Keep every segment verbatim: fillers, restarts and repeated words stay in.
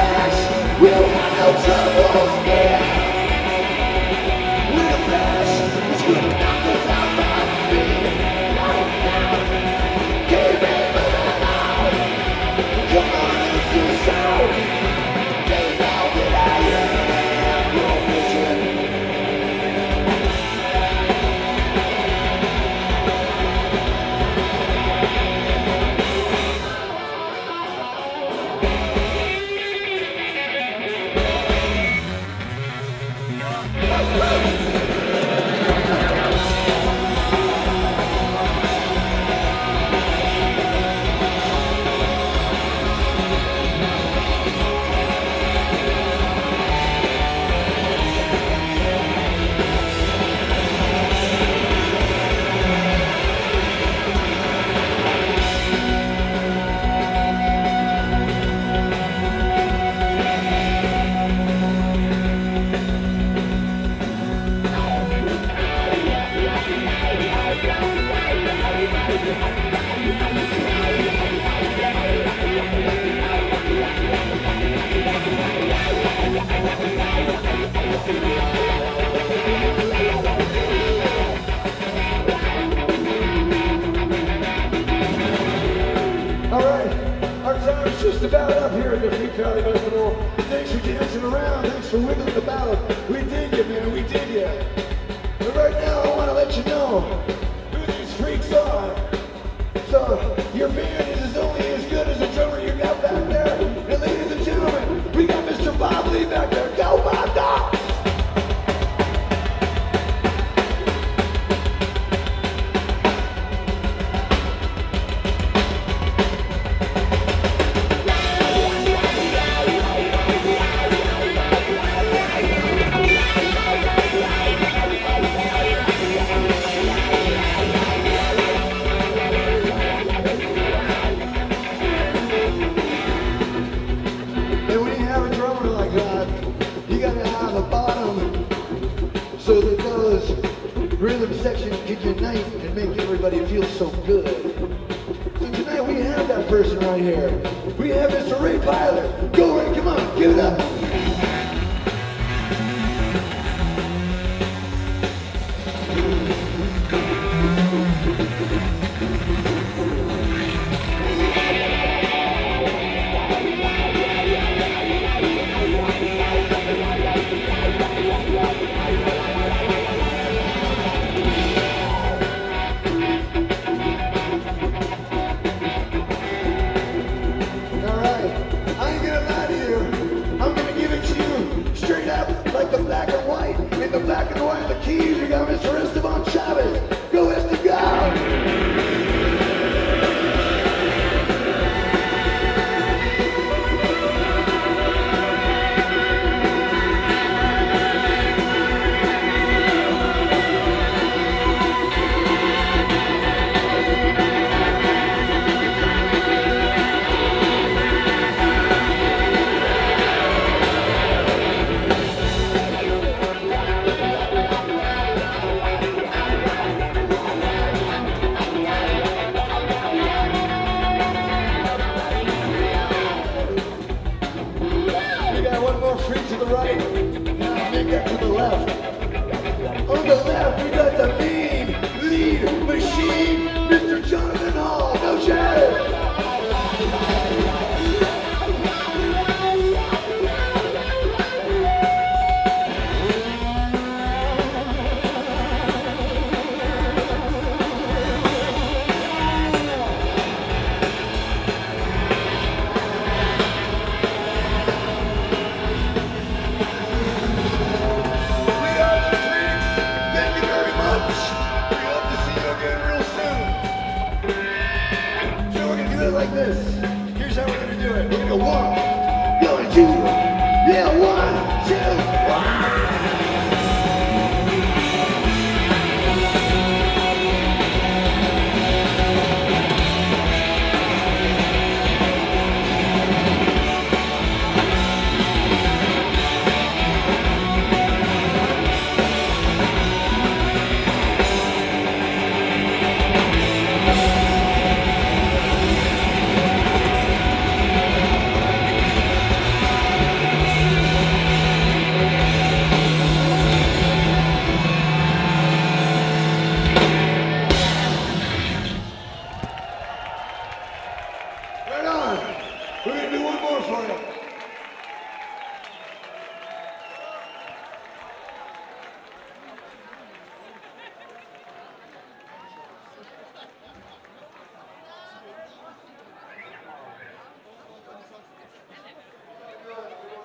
flash, we'll have no troubles here. With a flash, it's gonna knock us off our feet. Right now, keep it moving on. Come on, it's the sound. They know that I am your vision. Just about up here at the Freaks Valley Festival. Thanks for dancing around. Thanks for wiggling about. We dig you, man. We dig you. But right now, I want to let you know who these freaks are. So your band is as only as good as the drummer you got back there. And ladies and gentlemen, we got Mister Bob Lee back there. Go, Bob Doc! So that those rhythm sections can unite and make everybody feel so good. So tonight we have that person right here. We have Mister Ray Piler. Go Ray, come on, give it up. Like the black and white, in the black and white, the keys, you got Mister Esteban Chavez. Go Esteban! To the right, now make that to the left. On the left, we got the mean lead machine, Mister Jonathan Hall. No shadow. We are the Freaks. Thank you very much.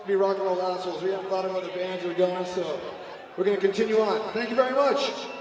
be rock and roll assholes. We have a lot of other bands that are going, so we're going to continue on. Thank you very much.